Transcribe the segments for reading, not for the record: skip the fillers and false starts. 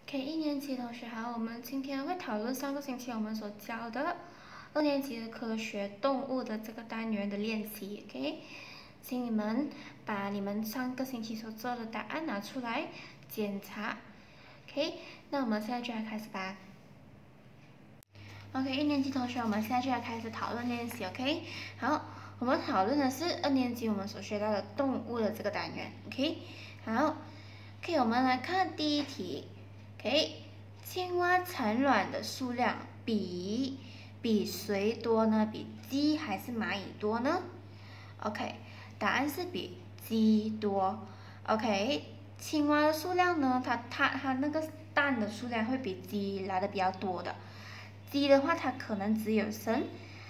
OK，一年级同学好，我们今天会讨论上个星期我们所教的二年级的科学动物的这个单元的练习。OK，请你们把你们上个星期所做的答案拿出来检查。OK，那我们现在就来开始吧。OK，一年级同学，我们现在就来开始讨论练习。OK，好，我们讨论的是二年级我们所学到的动物的这个单元。OK，好，OK，我们来看第一题。OK， 青蛙产卵的数量比谁多呢？比鸡还是蚂蚁多呢 ？OK， 答案是比鸡多。OK， 青蛙的数量呢，它那个蛋的数量会比鸡来的比较多的。鸡的话，它可能只有生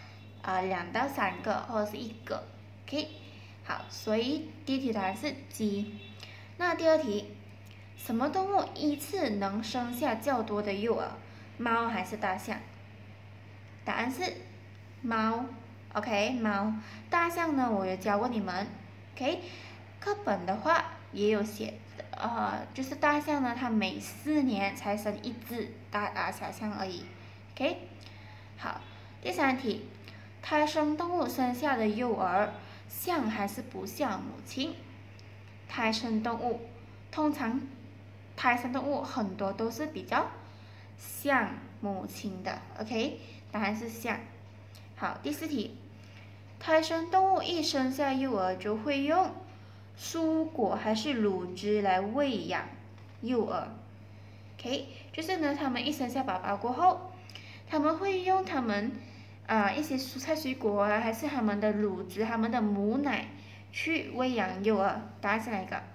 2到3个或者是1个。OK， 好，所以第一题答案是鸡。那第二题。什么动物一次能生下较多的幼儿？猫还是大象？答案是猫。OK， 猫。大象呢，我有教过你们。OK， 课本的话也有写，就是大象呢，它每4年才生1只小象而已。OK， 好，第三题，胎生动物生下的幼儿像还是不像母亲？胎生动物通常。胎生动物很多都是比较像母亲的 ，OK， 答案是像。好，第4题，胎生动物一生下幼儿就会用蔬果还是乳汁来喂养幼儿 ？OK， 就是呢，他们一生下宝宝过后，他们会用他们一些蔬菜水果还是他们的乳汁、他们的母奶去喂养幼儿？答案是哪一个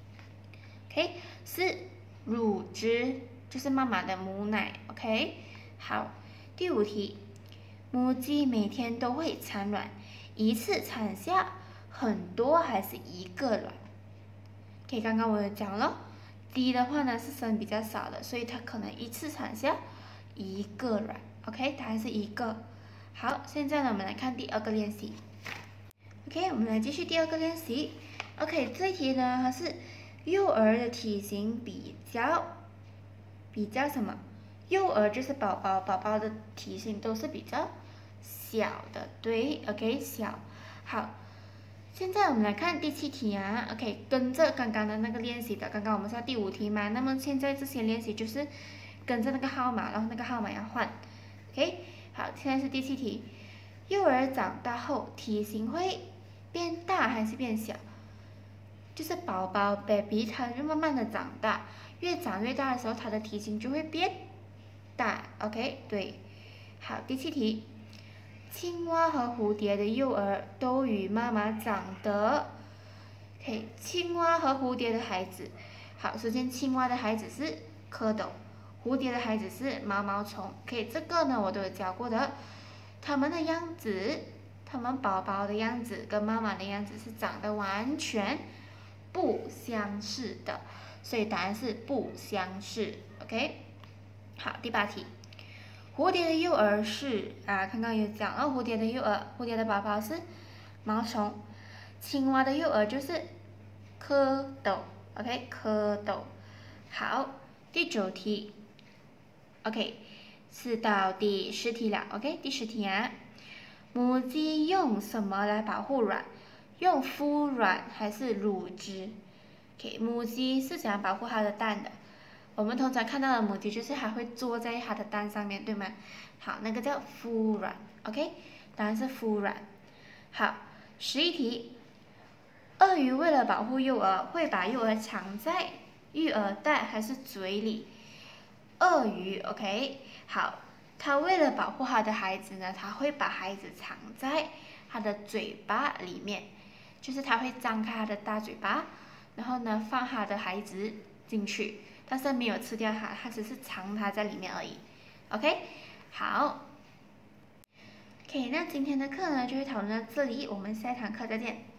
？OK， 是。乳汁就是妈妈的母奶 ，OK， 好，第5题，母鸡每天都会产卵，一次产下很多还是1个卵 ？OK， 刚刚我有讲了，鸡的话呢是生比较少的，所以它可能一次产下1个卵 ，OK， 答案是1个。好，现在呢我们来看第2个练习 ，OK， 我们来继续第2个练习 ，OK， 这一题呢它是。幼儿的体型比较什么？幼儿就是宝宝，宝宝的体型都是比较小的，对 ，OK， 小。好，现在我们来看第7题啊 ，OK， 跟着刚刚的那个练习的，刚刚我们是第5题嘛，那么现在这些练习就是跟着那个号码，然后那个号码要换 ，OK， 好，现在是第7题，幼儿长大后体型会变大还是变小？就是宝宝 baby， 它就慢慢的长大，越长越大的时候，它的体型就会变大。OK， 对。好，第7题，青蛙和蝴蝶的幼儿都与妈妈长得 ，OK， 青蛙和蝴蝶的孩子，好，首先青蛙的孩子是蝌蚪，蝴蝶的孩子是毛毛虫。OK， 这个呢我都有教过的，它们的样子，它们宝宝的样子跟妈妈的样子是长得完全。不相似的，所以答案是不相似 ，OK。好，第8题，蝴蝶的幼儿是刚刚有讲了，蝴蝶的幼儿，蝴蝶的宝宝是毛虫，青蛙的幼儿就是蝌蚪 ，OK， 蝌蚪。好，第9题 ，OK， 是到第10题了 ，OK， 第10题啊，母鸡用什么来保护卵？用孵卵还是乳汁 ？OK， 母鸡是怎样保护它的蛋的？我们通常看到的母鸡就是它会坐在它的蛋上面，对吗？好，那个叫孵卵 ，OK， 答案是孵卵。好，11题，鳄鱼为了保护幼儿，会把幼儿藏在育儿袋还是嘴里？鳄鱼 ，OK， 好，它为了保护它的孩子呢，它会把孩子藏在它的嘴巴里面。就是它会张开它的大嘴巴，然后呢放它的孩子进去，但是没有吃掉它，它只是藏它在里面而已。OK， 好。OK， 那今天的课呢就会讨论到这里，我们下一堂课再见。